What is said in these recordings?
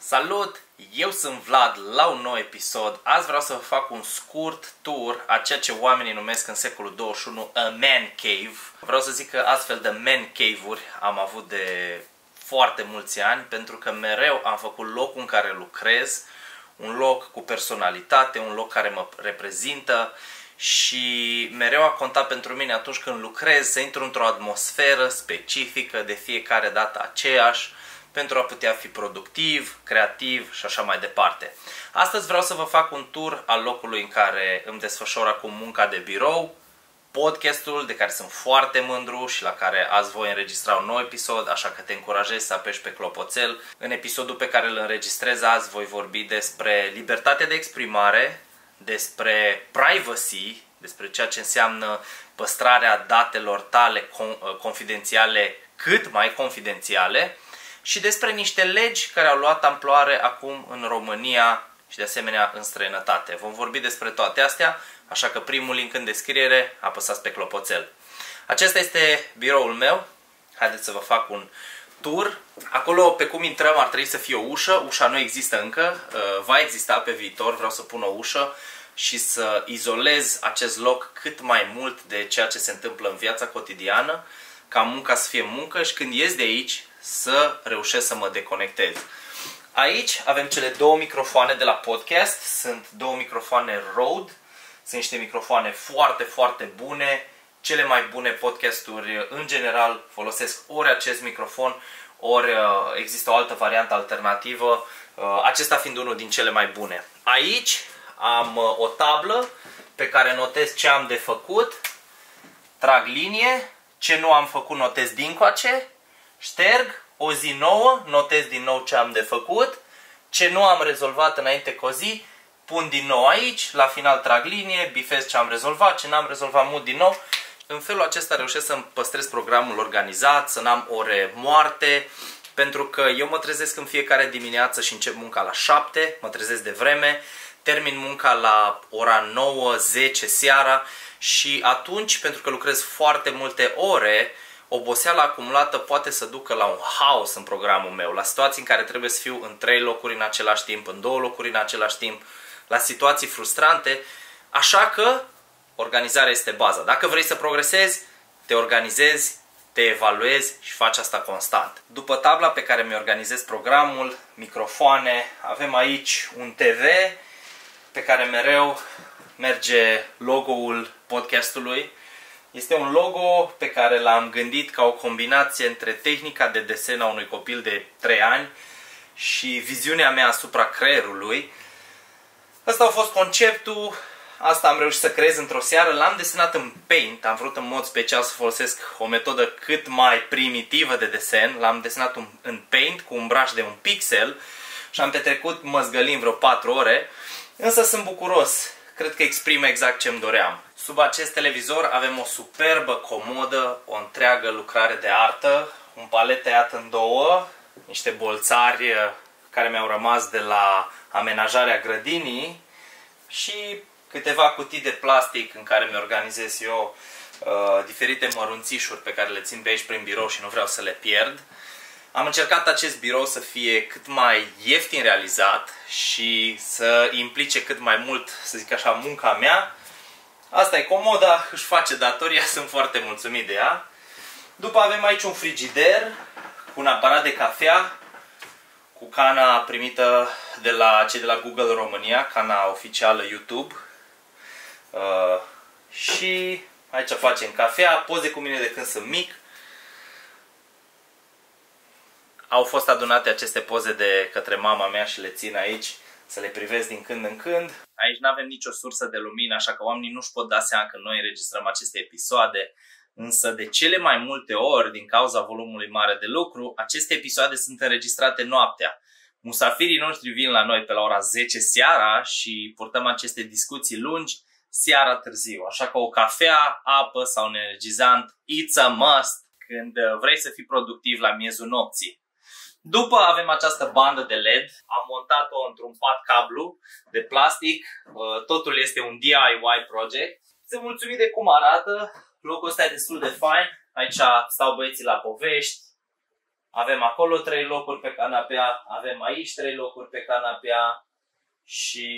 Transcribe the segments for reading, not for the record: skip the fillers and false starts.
Salut! Eu sunt Vlad la un nou episod. Azi vreau să vă fac un scurt tour a ceea ce oamenii numesc în secolul 21 a man cave. Vreau să zic că astfel de man cave-uri am avut de foarte mulți ani, pentru că mereu am făcut locul în care lucrez, un loc cu personalitate, un loc care mă reprezintă și mereu a contat pentru mine atunci când lucrez să intru într-o atmosferă specifică, de fiecare dată aceeași, pentru a putea fi productiv, creativ și așa mai departe. Astăzi vreau să vă fac un tur al locului în care îmi desfășor acum munca de birou, podcastul de care sunt foarte mândru și la care azi voi înregistra un nou episod, așa că te încurajez să apeși pe clopoțel. În episodul pe care îl înregistrez azi voi vorbi despre libertatea de exprimare, despre privacy, despre ceea ce înseamnă păstrarea datelor tale confidențiale cât mai confidențiale, și despre niște legi care au luat amploare acum în România și de asemenea în străinătate. Vom vorbi despre toate astea, așa că primul link în descriere, apăsați pe clopoțel. Acesta este biroul meu. Haideți să vă fac un tur. Acolo pe cum intrăm ar trebui să fie o ușă. Ușa nu există încă, va exista pe viitor. Vreau să pun o ușă și să izolez acest loc cât mai mult de ceea ce se întâmplă în viața cotidiană, ca munca să fie muncă și când ies de aici să reușesc să mă deconectez. Aici avem cele două microfoane de la podcast. Sunt două microfoane Rode. Sunt niște microfoane foarte, foarte bune. Cele mai bune podcasturi în general folosesc ori acest microfon, ori există o altă variantă alternativă, acesta fiind unul din cele mai bune. Aici am o tablă pe care notez ce am de făcut, trag linie, ce nu am făcut notez dincoace, șterg, o zi nouă, notez din nou ce am de făcut, ce nu am rezolvat înainte cu o zi, pun din nou aici, la final trag linie, bifez ce am rezolvat, ce n-am rezolvat, mut din nou. În felul acesta reușesc să-mi păstrez programul organizat, să n-am ore moarte, pentru că eu mă trezesc în fiecare dimineață și încep munca la 7, mă trezesc de vreme, termin munca la ora 9-10 seara și atunci, pentru că lucrez foarte multe ore, oboseala acumulată poate să ducă la un haos în programul meu, la situații în care trebuie să fiu în 3 locuri în același timp, în 2 locuri în același timp, la situații frustrante, așa că organizarea este baza. Dacă vrei să progresezi, te organizezi, te evaluezi și faci asta constant. După tabla pe care mi-organizez programul, microfoane, avem aici un TV pe care mereu merge logo-ul podcastului. Este un logo pe care l-am gândit ca o combinație între tehnica de desen a unui copil de 3 ani și viziunea mea asupra creierului. Asta a fost conceptul, asta am reușit să creez într-o seară, l-am desenat în Paint, am vrut în mod special să folosesc o metodă cât mai primitivă de desen, l-am desenat în Paint cu un brush de 1 pixel și am petrecut măzgălind vreo 4 ore, însă sunt bucuros, cred că exprimă exact ce îmi doream. Sub acest televizor avem o superbă comodă, o întreagă lucrare de artă, un palet tăiat în două, niște bolțari care mi-au rămas de la amenajarea grădinii și câteva cutii de plastic în care mi-organizez eu diferite mărunțișuri pe care le țin pe aici prin birou și nu vreau să le pierd. Am încercat acest birou să fie cât mai ieftin realizat și să implice cât mai mult, să zic așa, munca mea. Asta e comoda, își face datoria, sunt foarte mulțumit de ea. După avem aici un frigider cu un aparat de cafea, cu cana primită de la cei de la Google România, cana oficială YouTube. Și aici facem cafea, poze cu mine de când sunt mic. Au fost adunate aceste poze de către mama mea și le țin aici să le privesc din când în când. Aici nu avem nicio sursă de lumină, așa că oamenii nu-și pot da seama că noi înregistrăm aceste episoade. Însă de cele mai multe ori, din cauza volumului mare de lucru, aceste episoade sunt înregistrate noaptea. Musafirii noștri vin la noi pe la ora 10 seara și purtăm aceste discuții lungi seara târziu. Așa că o cafea, apă sau un energizant, it's a must când vrei să fii productiv la miezul nopții. După avem această bandă de LED, am montat-o într-un pat cablu de plastic, totul este un DIY project. Sunt mulțumit de cum arată, locul ăsta e destul de fain, aici stau băieții la povești, Avem acolo 3 locuri pe canapea, avem aici 3 locuri pe canapea și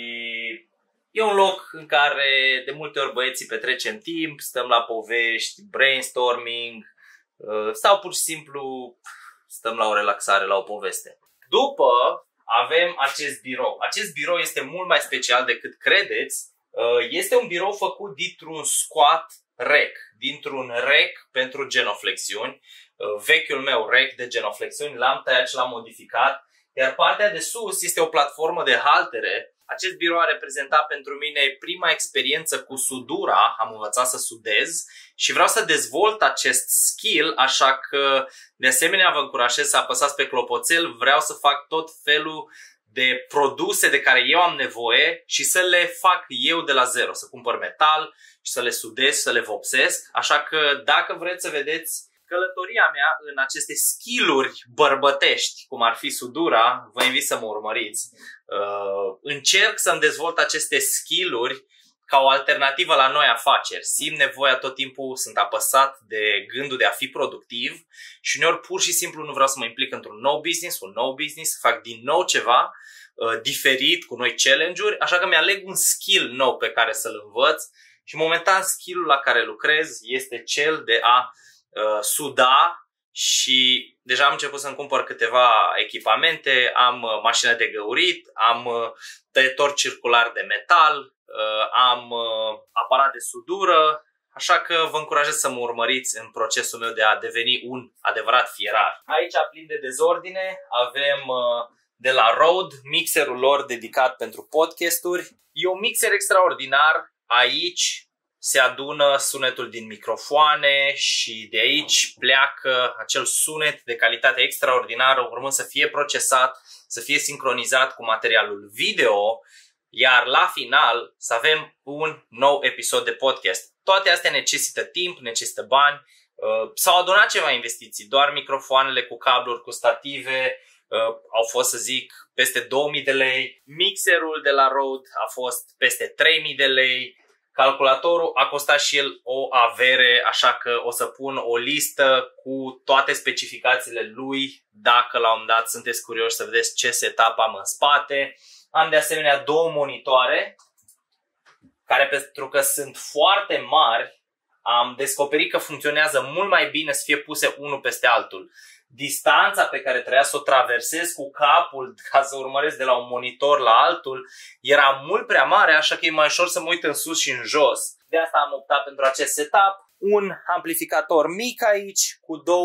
e un loc în care de multe ori băieții petrecem timp, stăm la povești, brainstorming sau pur și simplu stăm la o relaxare, la o poveste. După avem acest birou. Acest birou este mult mai special decât credeți. Este un birou făcut dintr-un squat rack, dintr-un rack pentru genoflexiuni. Vechiul meu rack de genoflexiuni l-am tăiat și l-am modificat, iar partea de sus este o platformă de haltere. Acest birou a reprezentat pentru mine prima experiență cu sudura, am învățat să sudez și vreau să dezvolt acest skill, așa că de asemenea vă încurajez să apăsați pe clopoțel, vreau să fac tot felul de produse de care eu am nevoie și să le fac eu de la zero, să cumpăr metal și să le sudez, să le vopsesc, așa că dacă vreți să vedeți călătoria mea în aceste skill-uri bărbătești, cum ar fi sudura, vă invit să mă urmăriți. Încerc să-mi dezvolt aceste skill-uri ca o alternativă la noi afaceri. Simt nevoia tot timpul, sunt apăsat de gândul de a fi productiv și uneori pur și simplu nu vreau să mă implic într-un nou business, să fac din nou ceva diferit, cu noi challenge-uri, așa că mi-aleg un skill nou pe care să-l învăț și momentan skill-ul la care lucrez este cel de a suda și deja am început să-mi cumpăr câteva echipamente, am mașină de găurit, am tăietor circular de metal, am aparat de sudură, așa că vă încurajez să mă urmăriți în procesul meu de a deveni un adevărat fierar. Aici, plin de dezordine, avem de la Rode mixerul lor dedicat pentru podcasturi. E un mixer extraordinar. Aici se adună sunetul din microfoane și de aici pleacă acel sunet de calitate extraordinară, urmând să fie procesat, să fie sincronizat cu materialul video, iar la final să avem un nou episod de podcast. Toate astea necesită timp, necesită bani. S-au adunat ceva investiții, doar microfoanele cu cabluri, cu stative au fost, să zic, peste 2000 de lei. Mixerul de la Rode a fost peste 3000 de lei. Calculatorul a costat și el o avere, așa că o să pun o listă cu toate specificațiile lui. Dacă la un moment dat sunteți curioși să vedeți ce setup am în spate. Am de asemenea 2 monitoare, care pentru că sunt foarte mari, am descoperit că funcționează mult mai bine să fie puse unul peste altul. Distanța pe care trebuia să o traversez cu capul ca să urmăresc de la un monitor la altul era mult prea mare, așa că e mai ușor să mă uit în sus și în jos. De asta am optat pentru acest setup. Un amplificator mic aici cu 2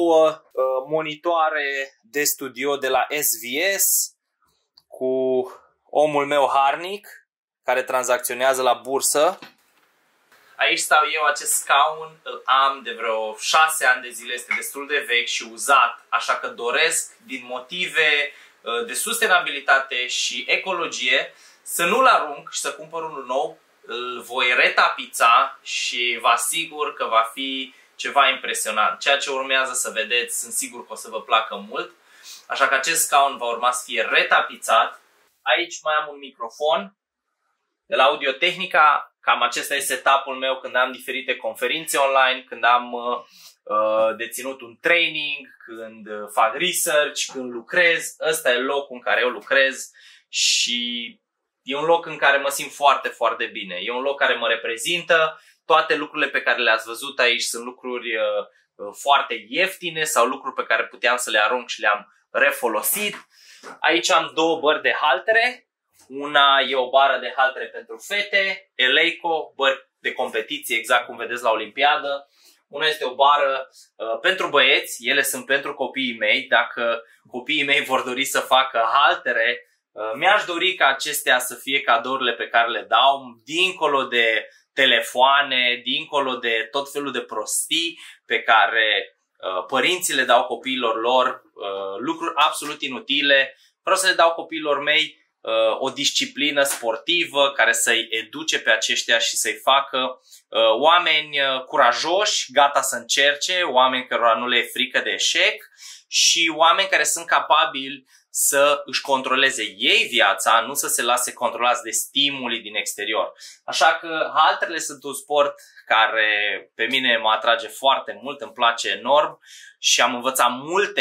monitoare de studio de la SVS cu omul meu harnic care tranzacționează la bursă. Aici stau eu, acest scaun îl am de vreo 6 ani de zile, este destul de vechi și uzat, așa că doresc din motive de sustenabilitate și ecologie să nu-l arunc și să cumpăr unul nou. Îl voi retapița și vă asigur că va fi ceva impresionant. Ceea ce urmează să vedeți, sunt sigur că o să vă placă mult, așa că acest scaun va urma să fie retapizat. Aici mai am un microfon de la Audio-Technica. Cam acesta este setup-ul meu când am diferite conferințe online, când am deținut un training, când fac research, când lucrez. Ăsta e locul în care eu lucrez și e un loc în care mă simt foarte, foarte bine. E un loc care mă reprezintă. Toate lucrurile pe care le-ați văzut aici sunt lucruri foarte ieftine sau lucruri pe care puteam să le arunc și le-am refolosit. Aici am 2 bări de haltere. Una e o bară de haltere pentru fete, Eleiko, bări de competiție, exact cum vedeți la Olimpiadă. Una este o bară pentru băieți, ele sunt pentru copiii mei. Dacă copiii mei vor dori să facă haltere, mi-aș dori ca acestea să fie cadourile pe care le dau, dincolo de telefoane, dincolo de tot felul de prostii pe care părinții le dau copiilor lor, lucruri absolut inutile. Vreau să le dau copiilor mei o disciplină sportivă care să-i educe pe aceștia și să-i facă oameni curajoși, gata să încerce, oameni cărora nu le e frică de eșec și oameni care sunt capabili să își controleze ei viața, nu să se lase controlați de stimuli din exterior. Așa că halterele sunt un sport care pe mine mă atrage foarte mult, îmi place enorm și am învățat multe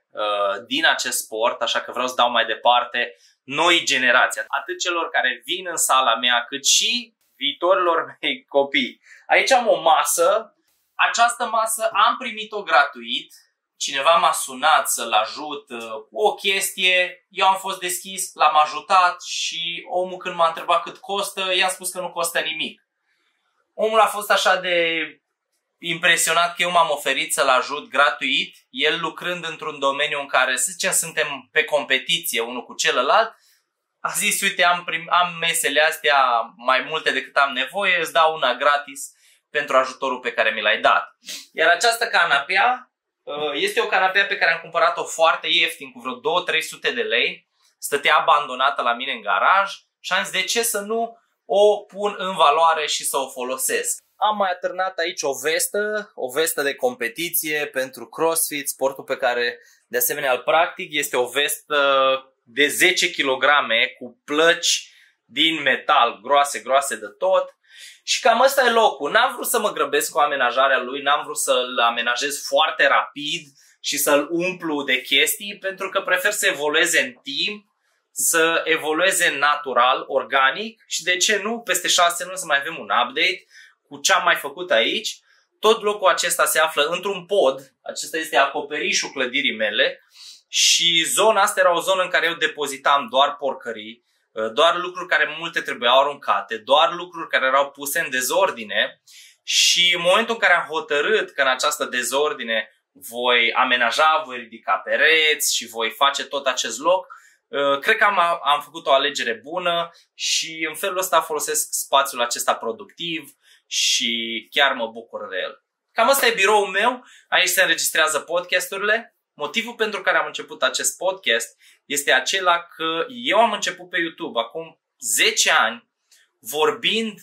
din acest sport, așa că vreau să dau mai departe noi generații, atât celor care vin în sala mea, cât și viitorilor mei copii. Aici am o masă. Această masă am primit-o gratuit. Cineva m-a sunat să-l ajut cu o chestie, eu am fost deschis, l-am ajutat și omul când m-a întrebat cât costă, i-am spus că nu costă nimic. Omul a fost așa de impresionat că eu m-am oferit să-l ajut gratuit, el lucrând într-un domeniu în care, să zicem, suntem pe competiție unul cu celălalt. A zis, uite, am mesele astea mai multe decât am nevoie, îți dau una gratis pentru ajutorul pe care mi l-ai dat. Iar această canapea este o canapea pe care am cumpărat-o foarte ieftin, cu vreo 200-300 de lei. Stătea abandonată la mine în garaj și am zis, de ce să nu o pun în valoare și să o folosesc. Am mai atârnat aici o vestă de competiție pentru CrossFit, sportul pe care de asemenea îl practic. Este o vestă de 10 kg cu plăci din metal, groase de tot. Și cam ăsta e locul. N-am vrut să mă grăbesc cu amenajarea lui, n-am vrut să-l amenajez foarte rapid și să-l umplu de chestii, pentru că prefer să evolueze în timp, să evolueze natural, organic și de ce nu, peste 6 luni să mai avem un update cu ce am mai făcut aici. Tot locul acesta se află într-un pod, acesta este acoperișul clădirii mele și zona asta era o zonă în care eu depozitam doar porcării, doar lucruri care multe trebuiau aruncate, doar lucruri care erau puse în dezordine și în momentul în care am hotărât că în această dezordine voi amenaja, voi ridica pereți și voi face tot acest loc, cred că am făcut o alegere bună și în felul ăsta folosesc spațiul acesta productiv și chiar mă bucur de el. Cam asta e biroul meu, aici se înregistrează podcasturile. Motivul pentru care am început acest podcast este acela că eu am început pe YouTube acum 10 ani vorbind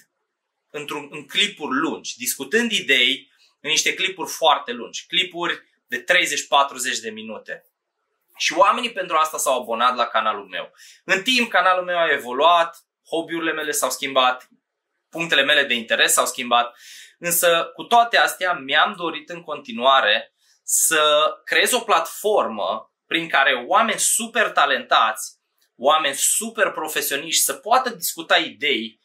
în clipuri lungi, discutând idei în niște clipuri foarte lungi, clipuri de 30-40 de minute. Și oamenii pentru asta s-au abonat la canalul meu. În timp, canalul meu a evoluat, hobby-urile mele s-au schimbat, punctele mele de interes s-au schimbat, însă cu toate astea mi-am dorit în continuare să creez o platformă prin care oameni super talentați, oameni super profesioniști să poată discuta idei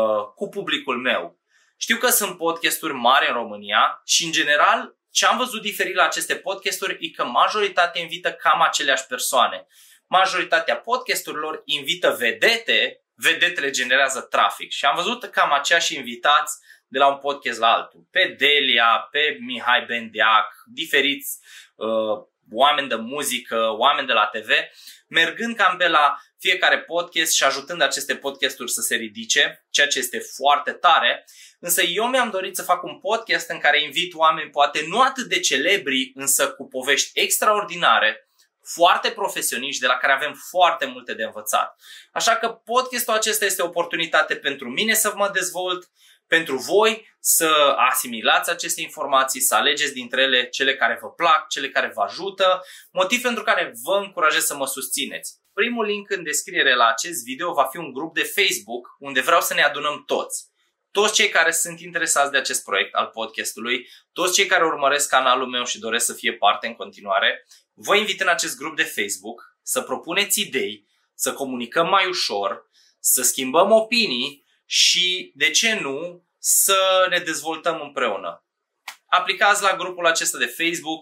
cu publicul meu. Știu că sunt podcasturi mari în România și în general ce am văzut diferit la aceste podcasturi e că majoritatea invită cam aceleași persoane. Majoritatea podcasturilor invită vedete, vedetele generează trafic și am văzut cam aceiași invitați de la un podcast la altul. Pe Delia, pe Mihai Bendeac, diferiți oameni de muzică, oameni de la TV, mergând cam pe la fiecare podcast și ajutând aceste podcasturi să se ridice, ceea ce este foarte tare. Însă eu mi-am dorit să fac un podcast în care invit oameni poate nu atât de celebri, însă cu povești extraordinare, foarte profesioniști, de la care avem foarte multe de învățat. Așa că podcastul acesta este o oportunitate pentru mine să mă dezvolt, pentru voi să asimilați aceste informații, să alegeți dintre ele cele care vă plac, cele care vă ajută, motiv pentru care vă încurajez să mă susțineți. Primul link în descriere la acest video va fi un grup de Facebook unde vreau să ne adunăm toți. Toți cei care sunt interesați de acest proiect al podcastului, toți cei care urmăresc canalul meu și doresc să fie parte în continuare, vă invit în acest grup de Facebook să propuneți idei, să comunicăm mai ușor, să schimbăm opinii și, de ce nu, să ne dezvoltăm împreună. Aplicați la grupul acesta de Facebook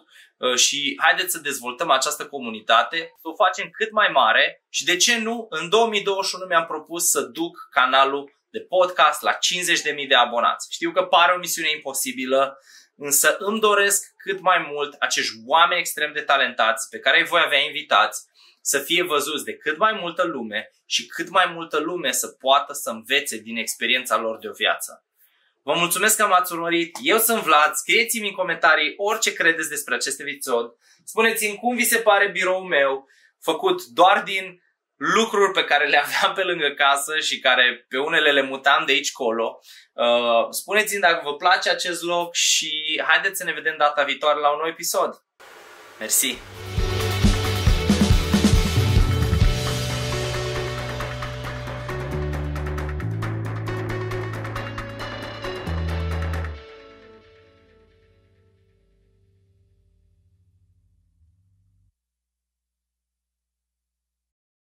și haideți să dezvoltăm această comunitate, să o facem cât mai mare și, de ce nu, în 2021 mi-am propus să duc canalul de podcast la 50.000 de abonați. Știu că pare o misiune imposibilă, însă îmi doresc cât mai mult acești oameni extrem de talentați pe care îi voi avea invitați să fie văzuți de cât mai multă lume și cât mai multă lume să poată să învețe din experiența lor de o viață. Vă mulțumesc că m-ați urmărit, eu sunt Vlad, scrieți-mi în comentarii orice credeți despre acest episod, spuneți-mi cum vi se pare biroul meu, făcut doar din lucruri pe care le aveam pe lângă casă și care pe unele le mutam de aici colo. Spuneți-mi dacă vă place acest loc și haideți să ne vedem data viitoare la un nou episod. Mersi!